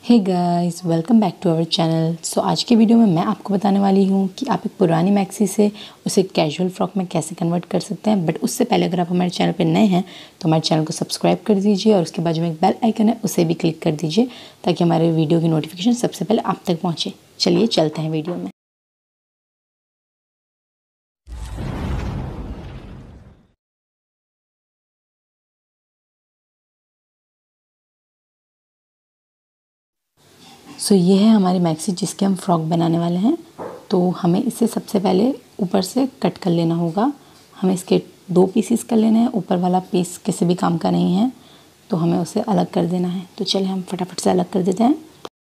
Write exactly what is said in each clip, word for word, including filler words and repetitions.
Hey guys, welcome back to our channel. So आज के video में मैं आपको बताने वाली हूँ कि आप एक पुरानी मैक्सी से उसे कैजुअल फ्रॉक में कैसे कन्वर्ट कर सकते हैं। बट उससे पहले अगर आप हमारे चैनल पर नए हैं तो हमारे चैनल को सब्सक्राइब कर दीजिए और उसके बाजू में एक बेल आइकन है, उसे भी क्लिक कर दीजिए ताकि हमारे वीडियो की नोटिफिकेशन सबसे पहले आप तक पहुँचे। चलिए चलते हैं वीडियो में। सो so, ये है हमारी मैक्सी जिसके हम फ्रॉक बनाने वाले हैं। तो हमें इसे सबसे पहले ऊपर से कट कर लेना होगा। हमें इसके दो पीसेस कर लेने हैं। ऊपर वाला पीस किसी भी काम का नहीं है तो हमें उसे अलग कर देना है। तो चलिए हम फटाफट से अलग कर देते हैं।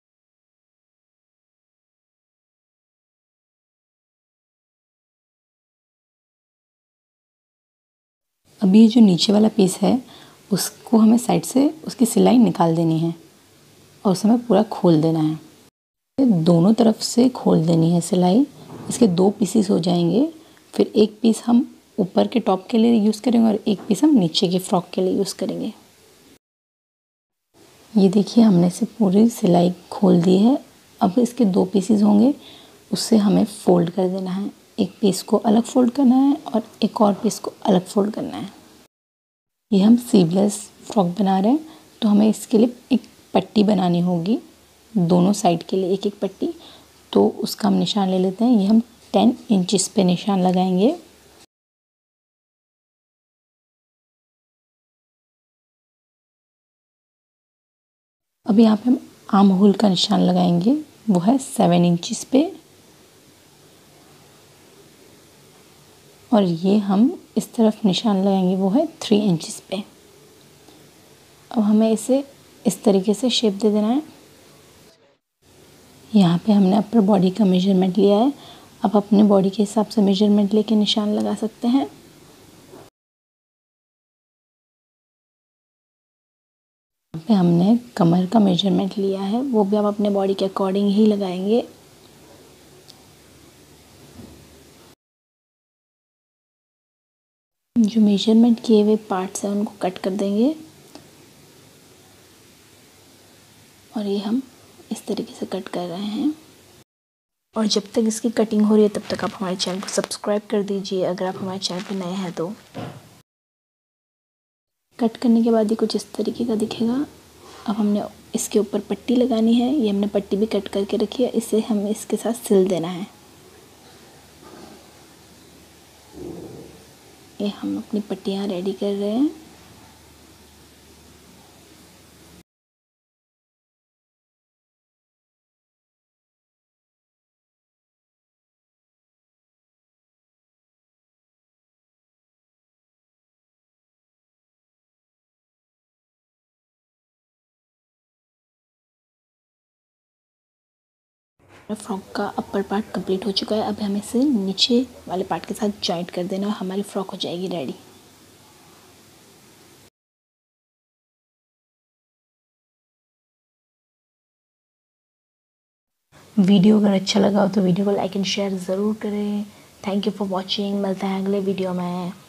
अभी ये जो नीचे वाला पीस है उसको हमें साइड से उसकी सिलाई निकाल देनी है और उसे हमें पूरा खोल देना है। दोनों तरफ से खोल देनी है सिलाई। इसके दो पीसेस हो जाएंगे। फिर एक पीस हम ऊपर के टॉप के लिए यूज़ करेंगे और एक पीस हम नीचे के फ्रॉक के लिए यूज़ करेंगे। ये देखिए, हमने से पूरी सिलाई खोल दी है। अब इसके दो पीसेस होंगे, उससे हमें फ़ोल्ड कर देना है। एक पीस को अलग फ़ोल्ड करना है और एक और पीस को अलग फ़ोल्ड करना है। ये हम स्लीवलेस फ्रॉक बना रहे हैं तो हमें इसके लिए एक पट्टी बनानी होगी, दोनों साइड के लिए एक एक पट्टी। तो उसका हम निशान ले लेते हैं। ये हम टेन इंचिस पे निशान लगाएंगे। अब यहाँ पे हम आर्म होल का निशान लगाएंगे, वो है सेवन इंचिस पे। और ये हम इस तरफ निशान लगाएंगे, वो है थ्री इंचिस पे। अब हमें इसे इस तरीके से शेप दे देना है। यहाँ पे हमने अपर बॉडी का मेजरमेंट लिया है। अब अपने बॉडी के हिसाब से मेजरमेंट लेके निशान लगा सकते हैं। यहाँ पे हमने कमर का मेजरमेंट लिया है, वो भी हम अपने बॉडी के अकॉर्डिंग ही लगाएंगे। जो मेजरमेंट किए हुए पार्ट्स हैं उनको कट कर देंगे और ये हम इस तरीके से कट कर रहे हैं। और जब तक इसकी कटिंग हो रही है तब तक आप हमारे चैनल को सब्सक्राइब कर दीजिए अगर आप हमारे चैनल पर नए हैं तो। कट करने के बाद ये कुछ इस तरीके का दिखेगा। अब हमने इसके ऊपर पट्टी लगानी है। ये हमने पट्टी भी कट करके रखी है, इसे हमें इसके साथ सिल देना है। ये हम अपनी पट्टियाँ रेडी कर रहे हैं। फ्रॉक का अपर पार्ट कंप्लीट हो चुका है। अब हमें इसे नीचे वाले पार्ट के साथ जॉइंट कर देना और हमारी फ्रॉक हो जाएगी रेडी। वीडियो अगर अच्छा लगा हो तो वीडियो को लाइक एंड शेयर ज़रूर करें। Thank you for watching. मिलते हैं अगले वीडियो में।